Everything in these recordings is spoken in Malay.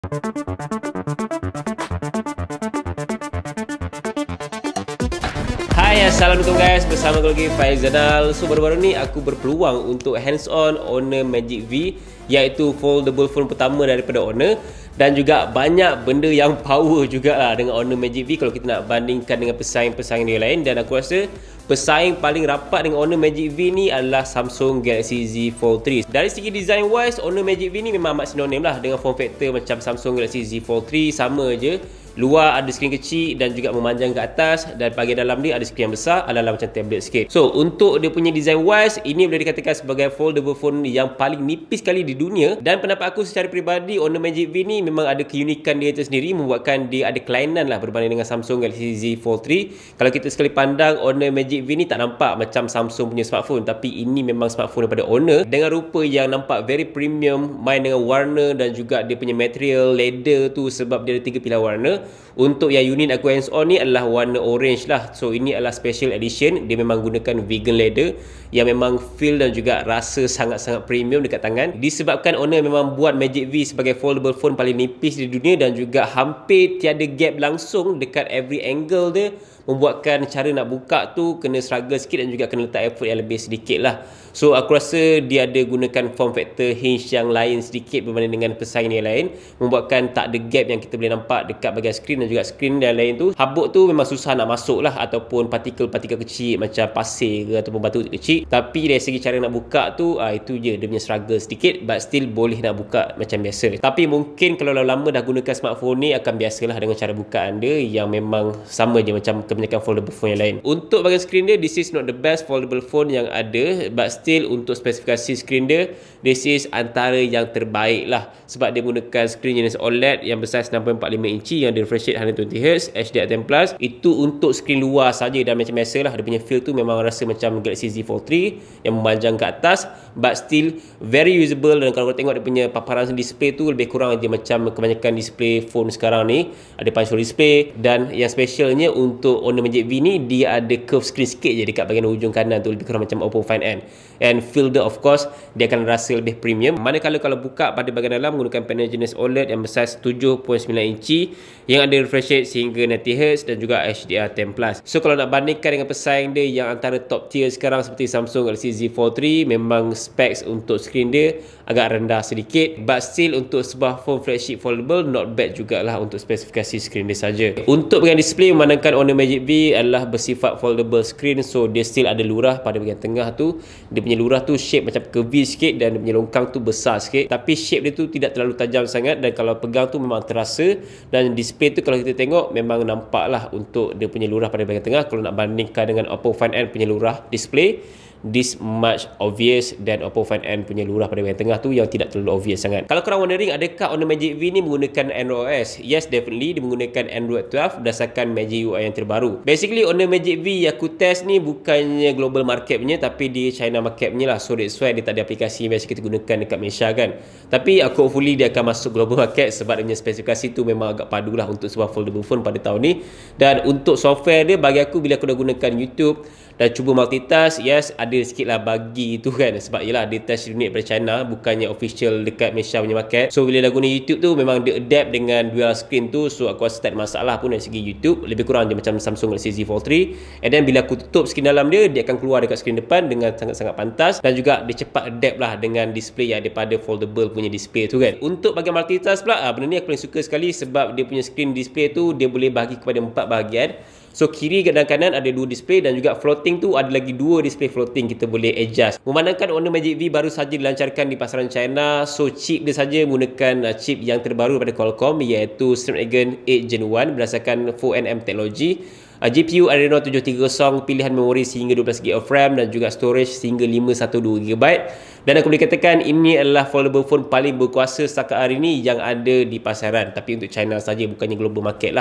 Hai, Assalamualaikum guys, bersama aku lagi FAIZ ZAINAL. So baru-baru ni aku berpeluang untuk hands-on Honor Magic V, iaitu foldable phone pertama daripada Honor. Dan juga banyak benda yang power jugalah dengan Honor Magic V kalau kita nak bandingkan dengan pesaing-pesaing dia lain. Dan aku rasa pesaing paling rapat dengan Honor Magic V ni adalah Samsung Galaxy Z Fold 3. Dari segi design wise, Honor Magic V ni memang amat sinonim lah dengan form factor macam Samsung Galaxy Z Fold 3, sama je. Luar ada skrin kecil dan juga memanjang ke atas, dan bahagian dalam dia ada skrin yang besar, ala-ala macam tablet sikit. So untuk dia punya design wise, ini boleh dikatakan sebagai foldable phone yang paling nipis sekali di dunia. Dan pendapat aku secara peribadi, Honor Magic V ni memang ada keunikan dia tersendiri, membuatkan dia ada kelainan lah berbanding dengan Samsung Galaxy Z Fold 3. Kalau kita sekali pandang, Honor Magic V ni tak nampak macam Samsung punya smartphone, tapi ini memang smartphone daripada Honor dengan rupa yang nampak very premium, main dengan warna dan juga dia punya material leather tu, sebab dia ada 3 pilar warna. Untuk yang unit aku hands on ni adalah warna orange lah. So ini adalah special edition. Dia memang gunakan vegan leather yang memang feel dan juga rasa sangat-sangat premium dekat tangan. Disebabkan Honor memang buat Magic V sebagai foldable phone paling nipis di dunia, dan juga hampir tiada gap langsung dekat every angle dia, membuatkan cara nak buka tu kena struggle sikit dan juga kena letak effort yang lebih sedikit lah. So aku rasa dia ada gunakan form factor hinge yang lain sedikit berbanding dengan pesaing yang lain, membuatkan tak ada gap yang kita boleh nampak dekat bahagian skrin dan juga skrin yang lain tu. Habuk tu memang susah nak masuk lah, ataupun partikel-partikel kecil macam pasir ke ataupun batu kecil. Tapi dari segi cara nak buka tu, itu je dia punya struggle sedikit, but still boleh nak buka macam biasa. Tapi mungkin kalau lama dah gunakan smartphone ni, akan biasalah dengan cara bukaan dia yang memang sama je macam kebanyakan foldable phone yang lain. Untuk bahagian skrin dia, this is not the best foldable phone yang ada, but still untuk spesifikasi skrin dia, this is antara yang terbaik lah, sebab dia menggunakan skrin jenis OLED yang besar 9.45 inci yang di refresh rate 120Hz HDR10+. Itu untuk skrin luar saja, dan macam biasalah dia punya feel tu memang rasa macam Galaxy Z Fold 3 yang memanjang ke atas, but still very usable. Dan kalau korang tengok dia punya paparan display tu, lebih kurang dia macam kebanyakan display phone sekarang ni, ada punch hole display. Dan yang specialnya untuk Honor Magic V ni, dia ada curve screen sikit je dekat bahagian hujung kanan tu, lebih kurang macam Oppo Find N. And feel dia of course dia akan rasa lebih premium, manakala kalau buka pada bahagian dalam menggunakan panel jenis OLED yang besar 7.9 inci yang ada refresh rate sehingga 90Hz dan juga HDR10+. So kalau nak bandingkan dengan pesaing dia yang antara top tier sekarang seperti Samsung Galaxy Z Fold 3, memang specs untuk skrin dia agak rendah sedikit, but still untuk sebuah phone flagship foldable, not bad jugalah untuk spesifikasi skrin dia saja. Untuk bahagian display, memandangkan Honor Magic V adalah bersifat foldable screen, so dia still ada lurah pada bahagian tengah tu. Dia punya lurah tu shape macam curvy sikit, dan dia punya longkang tu besar sikit, tapi shape dia tu tidak terlalu tajam sangat, dan kalau pegang tu memang terasa. Dan display tu kalau kita tengok memang nampak lah untuk dia punya lurah pada bahagian tengah. Kalau nak bandingkan dengan Oppo Find N punya lurah display, this much obvious, dan Oppo Find N punya lurah pada bahagian tengah tu yang tidak terlalu obvious sangat. Kalau korang wondering adakah Honor Magic V ni menggunakan Android OS, yes, definitely dia menggunakan Android 12 berdasarkan Magic UI yang terbaru. Basically Honor Magic V yang aku test ni bukannya global market punya, tapi di China market punya lah. So that's why dia tak ada aplikasi yang biasa kita gunakan dekat Malaysia kan. Tapi aku hopefully dia akan masuk global market, sebab dia punya spesifikasi tu memang agak padu lah untuk sebuah foldable phone pada tahun ni. Dan untuk software dia, bagi aku bila aku dah gunakan YouTube dan cuba multitask, yes, ada sikit lah bagi tu kan, sebab yelah dia test unit daripada China, bukannya official dekat Malaysia punya market. So bila dah guna YouTube tu, memang dia adapt dengan dual screen tu, so aku rasa tak ada masalah pun dari segi YouTube. Lebih kurang dia macam Samsung Galaxy Z Fold 3. And then bila aku tutup skrin dalam dia, dia akan keluar dekat skrin depan dengan sangat-sangat pantas, dan juga dia cepat adapt lah dengan display yang daripada foldable punya display tu kan. Untuk bahagian multitask pula, benda ni aku paling suka sekali, sebab dia punya screen display tu dia boleh bahagi kepada 4 bahagian. So kiri dan kanan ada 2 display, dan juga floating tu ada lagi 2 display floating kita boleh adjust. Memandangkan Honor Magic V baru saja dilancarkan di pasaran China, so chip dia saja menggunakan chip yang terbaru daripada Qualcomm, iaitu Snapdragon 8 Gen 1 berdasarkan 4nm teknologi. GPU Adreno 730, pilihan memori sehingga 12GB of RAM, dan juga storage sehingga 512GB. Dan aku boleh katakan ini adalah foldable phone paling berkuasa setakat hari ini yang ada di pasaran, tapi untuk China saja, bukannya global market lah.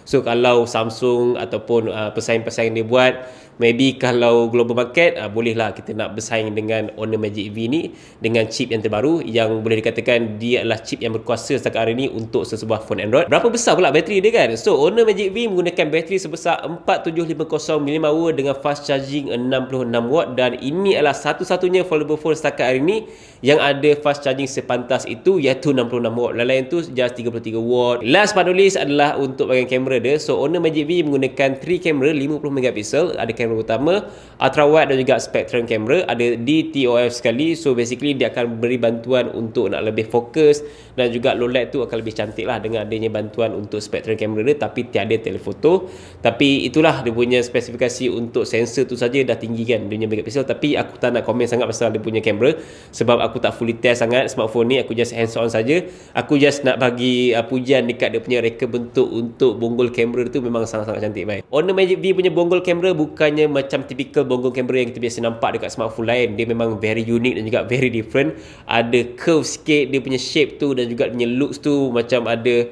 So kalau Samsung ataupun pesaing-pesaing dia buat, maybe kalau global market bolehlah kita nak bersaing dengan Honor Magic V ni dengan chip yang terbaru yang boleh dikatakan dia adalah chip yang berkuasa setakat hari ni untuk sesebuah phone Android. Berapa besar pula bateri dia kan? So Honor Magic V menggunakan bateri sebesar 4750 mAh dengan fast charging 66 watt, dan ini adalah satu-satunya foldable phone setakat hari ni yang ada fast charging sepantas itu, iaitu 66 watt. Lain-lain tu just 33 watt. Last but not least adalah untuk bahagian kamera dia. So Honor Magic V menggunakan 3 kamera 50 megapiksel, ada kamera utama, ultra wide dan juga spectrum kamera, ada DTOF sekali. So basically dia akan beri bantuan untuk nak lebih fokus, dan juga low light tu akan lebih cantik lah dengan adanya bantuan untuk spectrum kamera dia, tapi tiada telefoto. Tapi itulah dia punya spesifikasi untuk sensor tu saja dah tinggi kan, dia punya megapiksel. Tapi aku tak nak komen sangat pasal dia punya kamera, sebab aku tak fully test sangat smartphone ni, aku just hands on saja. Aku just nak bagi pujian dekat dia punya reka bentuk untuk bonggol kamera tu, memang sangat-sangat cantik baik. Honor Magic V punya bonggol kamera bukannya macam typical bonggol kamera yang kita biasa nampak dekat smartphone lain. Dia memang very unique dan juga very different. Ada curve sikit dia punya shape tu, dan juga dia punya looks tu macam ada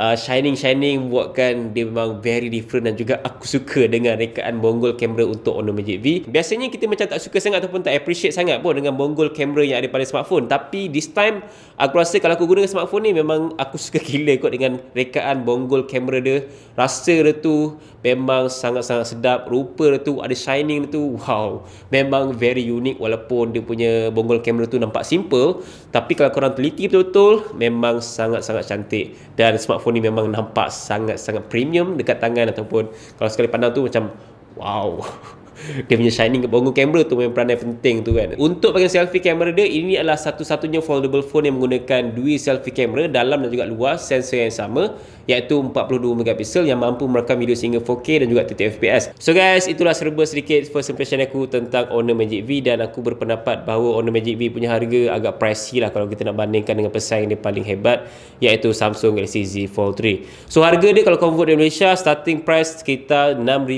shining buatkan dia memang very different, dan juga aku suka dengan rekaan bonggol kamera untuk Honor Magic V. Biasanya kita macam tak suka sangat ataupun tak appreciate sangat pun dengan bonggol kamera yang ada pada smartphone, tapi this time aku rasa kalau aku guna smartphone ni memang aku suka gila kot dengan rekaan bonggol kamera dia. Rasa dia tu memang sangat-sangat sedap, rupa dia tu ada shining dia tu, wow, memang very unique. Walaupun dia punya bonggol kamera tu nampak simple, tapi kalau korang teliti betul-betul memang sangat-sangat cantik. Dan smartphone ni memang nampak sangat-sangat premium dekat tangan, ataupun kalau sekali pandang tu macam wow. Dia punya shining bonggol kamera tu memang peranan penting tu kan. Untuk bahagian selfie kamera dia, ini adalah satu-satunya foldable phone yang menggunakan dual selfie kamera, dalam dan juga luar, sensor yang sama, iaitu 42 megapiksel yang mampu merekam video sehingga 4K dan juga 30 fps. So guys, itulah serba sedikit first impression aku tentang Honor Magic V, dan aku berpendapat bahawa Honor Magic V punya harga agak pricey lah kalau kita nak bandingkan dengan pesaing dia paling hebat, iaitu Samsung Galaxy Z Fold 3. So harga dia kalau convert di Malaysia, starting price sekitar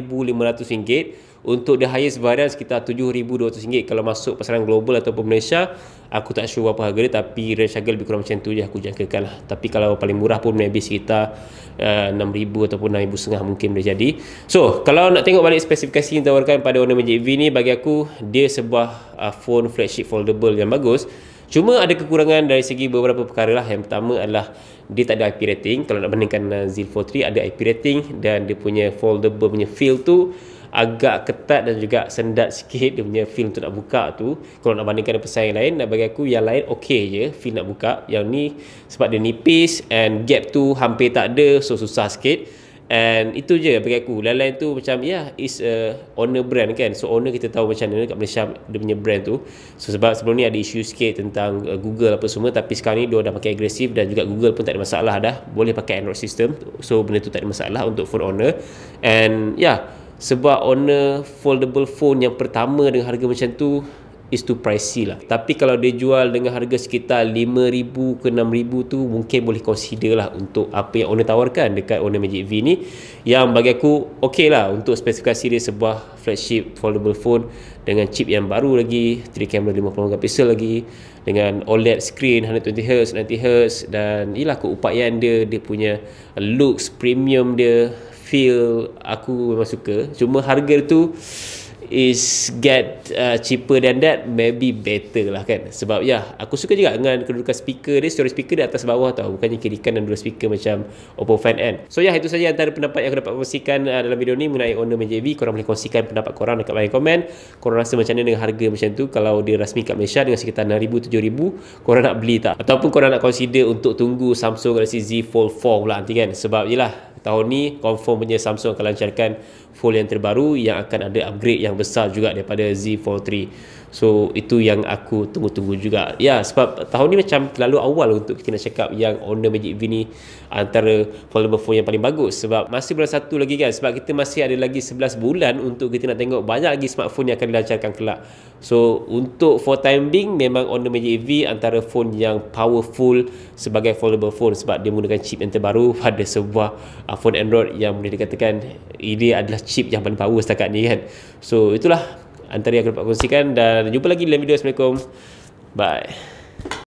RM6,500. Untuk the highest variant sekitar RM7,200 kalau masuk pasaran global ataupun Malaysia. Aku tak sure berapa harga dia, tapi range harga lebih kurang macam tu je aku jangkakan lah. Tapi kalau paling murah pun maybe sekitar RM6,000 ataupun RM6,500 mungkin boleh jadi. So kalau nak tengok balik spesifikasi yang ditawarkan pada Honor Magic V ni, bagi aku dia sebuah phone flagship foldable yang bagus. Cuma ada kekurangan dari segi beberapa perkara lah. Yang pertama adalah dia tak ada IP rating. Kalau nak bandingkan Z Fold 3 ada IP rating, dan dia punya foldable punya feel tu agak ketat dan juga sendat sikit. Dia punya feel untuk nak buka tu kalau nak bandingkan dengan pesaing lain. Dan bagi aku yang lain okey je feel nak buka. Yang ni sebab dia nipis and gap tu hampir tak ada, so susah sikit. And itu je bagi aku. Lain-lain tu macam is a Honor brand kan. So Honor kita tahu macam mana kat Malaysia dia punya brand tu. So sebab sebelum ni ada isu sikit tentang Google apa semua, tapi sekarang ni dia dah makin agresif, dan juga Google pun tak ada masalah dah, boleh pakai Android system. So benda tu tak ada masalah untuk phone Honor. And sebuah Honor foldable phone yang pertama dengan harga macam tu is too pricey lah. Tapi kalau dia jual dengan harga sekitar RM5,000 ke RM6,000 tu, mungkin boleh consider lah untuk apa yang Honor tawarkan dekat Honor Magic V ni, yang bagi aku okey lah untuk spesifikasi dia sebuah flagship foldable phone dengan chip yang baru lagi, 3 kamera 50 megapiksel lagi, dengan OLED screen 120Hz, 90Hz, dan ialah keupayaan dia, dia punya looks premium dia, feel aku memang suka. Cuma harga tu is get cheaper than that, maybe better lah kan. Sebab aku suka juga dengan kedudukan speaker dia, storage speaker dia atas bawah tau, bukannya kiri kanan dua speaker macam Oppo Find N. So itu saja antara pendapat yang aku dapat kongsikan dalam video ni mengenai Honor Magic V. Korang boleh kongsikan pendapat korang dekat bahagian komen. Korang rasa macam mana dengan harga macam tu, kalau dia rasmi kat Malaysia dengan sekitar RM6,000, RM7,000, korang nak beli tak? Ataupun korang nak consider untuk tunggu Samsung Galaxy Z Fold 4 pula nanti kan. Sebab tahun ni confirm punya Samsung akan lancarkan Fold yang terbaru yang akan ada upgrade yang besar juga daripada Z Fold 3. So itu yang aku tunggu-tunggu juga. Sebab tahun ni macam terlalu awal untuk kita nak cakap yang Honor Magic V ni antara foldable phone yang paling bagus. Sebab masih bulan 1 lagi kan. Sebab kita masih ada lagi 11 bulan untuk kita nak tengok banyak lagi smartphone yang akan dilancarkan kelak. So untuk for time being, memang Honor Magic V antara phone yang powerful sebagai foldable phone, sebab dia menggunakan chip yang terbaru pada sebuah phone Android yang boleh dikatakan ini adalah chip yang paling power setakat ni kan. So itulah antara yang aku dapat kongsikan, dan jumpa lagi dalam video. Assalamualaikum, bye.